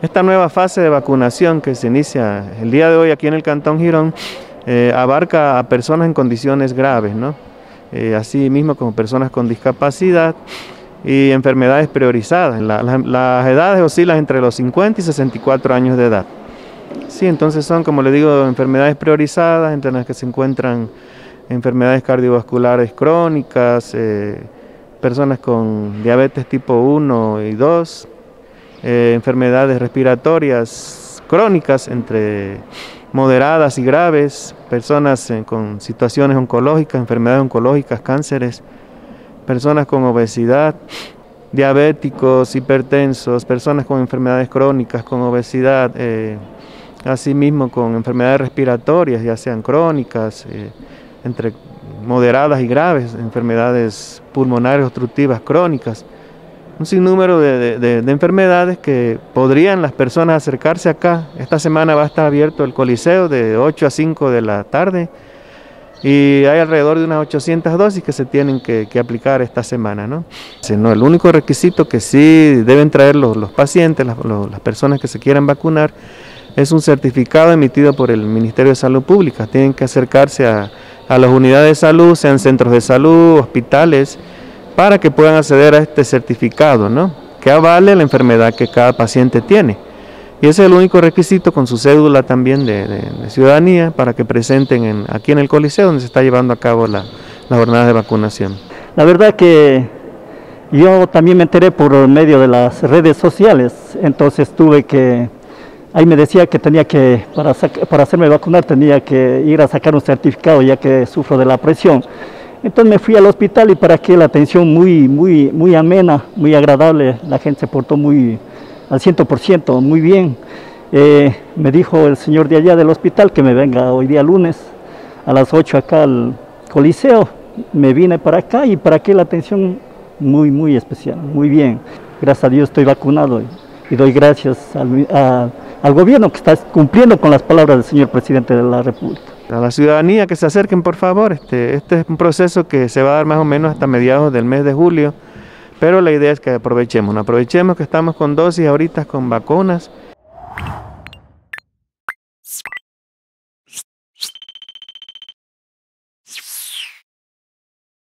Esta nueva fase de vacunación que se inicia el día de hoy aquí en el Cantón Girón abarca a personas en condiciones graves, ¿no? Así mismo como personas con discapacidad y enfermedades priorizadas. Las edades oscilan entre los 50 y 64 años de edad. Sí, entonces son, como le digo, enfermedades priorizadas, entre las que se encuentran enfermedades cardiovasculares crónicas, personas con diabetes tipo 1 y 2, enfermedades respiratorias crónicas entre moderadas y graves, personas con situaciones oncológicas, enfermedades oncológicas, cánceres, personas con obesidad, diabéticos, hipertensos, personas con enfermedades crónicas, con obesidad, asimismo con enfermedades respiratorias, ya sean crónicas, entre moderadas y graves, enfermedades pulmonares obstructivas crónicas, un sinnúmero de enfermedades que podrían las personas acercarse acá. Esta semana va a estar abierto el Coliseo de 8 a 5 de la tarde y hay alrededor de unas 800 dosis que se tienen que aplicar esta semana, ¿no? El único requisito que sí deben traer los pacientes, las personas que se quieran vacunar, es un certificado emitido por el Ministerio de Salud Pública. Tienen que acercarse a las unidades de salud, sean centros de salud, hospitales, para que puedan acceder a este certificado, ¿no? Que avale la enfermedad que cada paciente tiene. Y ese es el único requisito, con su cédula también de ciudadanía, para que presenten aquí en el Coliseo, donde se está llevando a cabo la jornada de vacunación. La verdad que yo también me enteré por medio de las redes sociales, entonces ahí me decía que tenía que, para hacerme vacunar, tenía que ir a sacar un certificado, ya que sufro de la presión. Entonces me fui al hospital y para que la atención muy amena, muy agradable, la gente se portó al 100%, muy bien. Me dijo el señor de allá del hospital que me venga hoy día lunes a las 8 acá al Coliseo. Me vine para acá y para que la atención muy especial, muy bien. Gracias a Dios estoy vacunado y doy gracias al gobierno que está cumpliendo con las palabras del señor presidente de la República. A la ciudadanía que se acerquen, por favor. Este es un proceso que se va a dar más o menos hasta mediados del mes de julio, pero la idea es que aprovechemos que estamos con dosis ahorita con vacunas